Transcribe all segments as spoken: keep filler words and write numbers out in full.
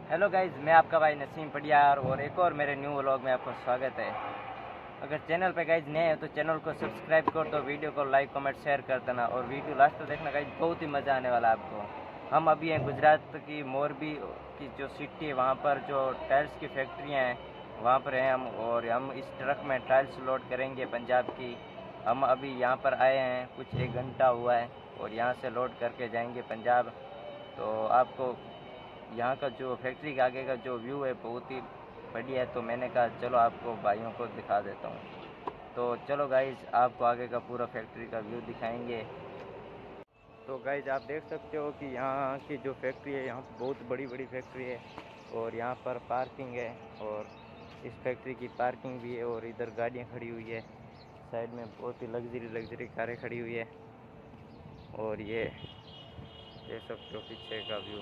Hello guys, मैं आपका भाई नसीम पटियार और एक और मेरे न्यू व्लॉग में आपका स्वागत है। अगर चैनल पे गाइज नए हैं तो चैनल को सब्सक्राइब कर दो, वीडियो को लाइक कमेंट शेयर कर देना और वीडियो लास्ट तक देखना गाइज, बहुत ही मज़ा आने वाला है आपको। हम अभी हैं गुजरात की मोरबी की जो सिटी है, वहाँ पर जो टाइल्स की फैक्ट्रियाँ हैं वहाँ पर हैं हम, और हम इस ट्रक में टाइल्स लोड करेंगे पंजाब की। हम अभी यहाँ पर आए हैं, कुछ एक घंटा हुआ है और यहाँ से लोड करके जाएंगे पंजाब। तो आपको यहाँ का जो फैक्ट्री के आगे का जो व्यू है बहुत ही बढ़िया है, तो मैंने कहा चलो आपको भाइयों को दिखा देता हूँ। तो चलो गाइज, आपको आगे का पूरा फैक्ट्री का व्यू दिखाएंगे। तो गाइज आप देख सकते हो कि यहाँ की जो फैक्ट्री है, यहाँ बहुत बड़ी बड़ी फैक्ट्री है और यहाँ पर पार्किंग है और इस फैक्ट्री की पार्किंग भी है और इधर गाड़ियाँ खड़ी हुई है। साइड में बहुत ही लग्जरी लग्जरी कारें खड़ी हुई है और ये देख सकते हो पीछे का व्यू।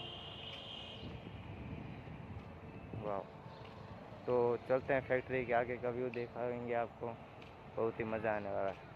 वाह, तो चलते हैं फैक्ट्री के आगे का व्यू दिखाएंगे आपको, बहुत ही मज़ा आने वाला है।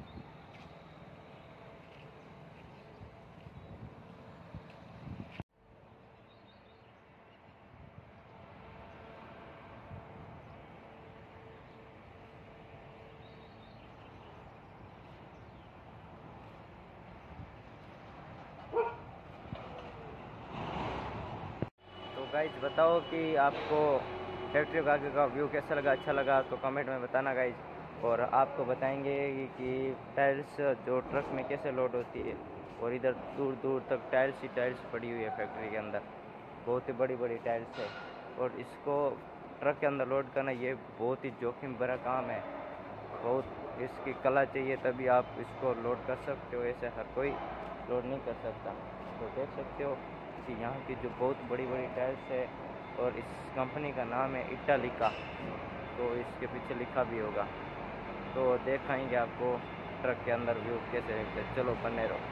तो गाइज बताओ कि आपको फैक्ट्री के आगे का व्यू कैसा लगा, अच्छा लगा तो कमेंट में बताना गाइज। और आपको बताएंगे कि टाइल्स जो ट्रक में कैसे लोड होती है और इधर दूर दूर तक टाइल्स ही टाइल्स पड़ी हुई है फैक्ट्री के अंदर, बहुत ही बड़ी बड़ी टाइल्स है। और इसको ट्रक के अंदर लोड करना ये बहुत ही जोखिम भरा काम है, बहुत इसकी कला चाहिए तभी आप इसको लोड कर सकते हो, ऐसे हर कोई लोड नहीं कर सकता। तो देख सकते हो कि यहाँ की जो बहुत बड़ी बड़ी टाइल्स है और इस कंपनी का नाम है इटालिका, तो इसके पीछे लिखा भी होगा। तो दिखाएंगे आपको ट्रक के अंदर व्यू कैसे देखते, चलो बने रहो।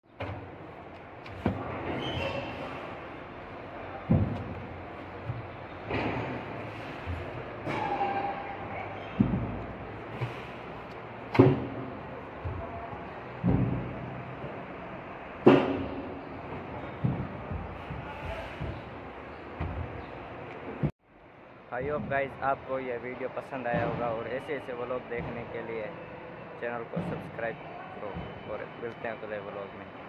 आई होप गाइज आपको यह वीडियो पसंद आया होगा और ऐसे ऐसे व्लॉग देखने के लिए चैनल को सब्सक्राइब करो और मिलते हैं अगले व्लॉग में।